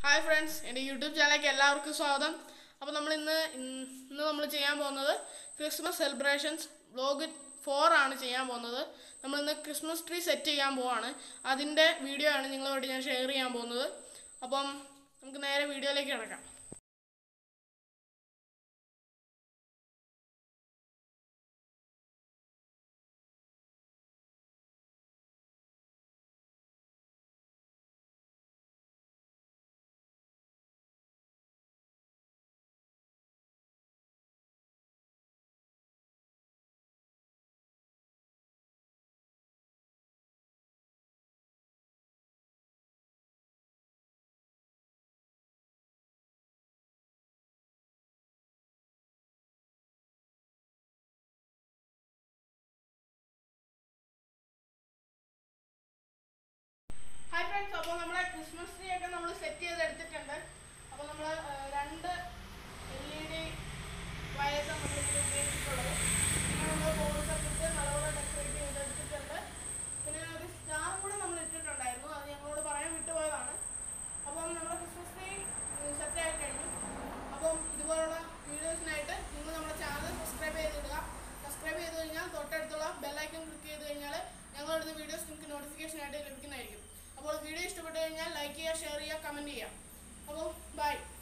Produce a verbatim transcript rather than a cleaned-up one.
Hi friends, എൻ്റെ YouTube ചാനലിലേക്ക് എല്ലാവർക്കും സ്വാഗതം. അപ്പോൾ നമ്മൾ ഇന്ന് ഇന്ന് നമ്മൾ ചെയ്യാൻ പോകുന്നത് ക്രിസ്മസ് സെലിബ്രേഷൻസ് വ്ലോഗ് ഫോർ ആണ് ചെയ്യാൻ പോകുന്നത്. നമ്മൾ ഇന്ന് ക്രിസ്മസ് ട്രീ സെറ്റ് ചെയ്യാൻ പോവാണ്. അതിൻ്റെ വീഡിയോ ആണ് നിങ്ങളുമായിട്ട് ഞാൻ ഷെയർ ചെയ്യാൻ പോകുന്നത്. അപ്പം നമുക്ക് നേരെ വീഡിയോയിലേക്ക് കിടക്കാം. ഹായ് ഫ്രണ്ട്സ്, അപ്പോൾ നമ്മുടെ ക്രിസ്മസ് ട്രീ ഒക്കെ നമ്മൾ സെറ്റ് ചെയ്ത് എടുത്തിട്ടുണ്ട്. അപ്പോൾ നമ്മൾ രണ്ട് എൽ ഇ ഡി വയസ്സാണ് നമ്മൾ ഇതിൽ ഉപയോഗിച്ചിട്ടുള്ളത്. പിന്നെ നമ്മൾ ബോർഡ്സ് ഒക്കെ ഇട്ട് നല്ലപോലെ ഡെക്കറേറ്റ് ചെയ്തെടുത്തിട്ടുണ്ട്. പിന്നെ ഒരു സ്റ്റാർ കൂടെ നമ്മൾ ഇട്ടിട്ടുണ്ടായിരുന്നു, അത് ഞങ്ങളോട് പറയാൻ വിട്ടുപോയതാണ്. അപ്പം നമ്മുടെ ക്രിസ്മസ് ട്രീ സെറ്റ് ആയി കഴിഞ്ഞു. അപ്പം ഇതുപോലുള്ള വീഡിയോസിനായിട്ട് നിങ്ങൾ നമ്മുടെ ചാനൽ സബ്സ്ക്രൈബ് ചെയ്തിടുക. സബ്സ്ക്രൈബ് ചെയ്ത് കഴിഞ്ഞാൽ തൊട്ടടുത്തുള്ള ബെല്ലൈക്കൺ ക്ലിക്ക് ചെയ്ത് കഴിഞ്ഞാൽ ഞങ്ങളിടുന്ന വീഡിയോസ് നിങ്ങൾക്ക് നോട്ടിഫിക്കേഷൻ ആയിട്ട് ലഭിക്കുന്നതായിരിക്കും. അപ്പോൾ വീഡിയോ ഇഷ്ടപ്പെട്ടു കഴിഞ്ഞാൽ ലൈക്ക് ചെയ്യുക, ഷെയർ ചെയ്യുക, കമൻറ്റ് ചെയ്യുക. അപ്പോൾ ബൈ.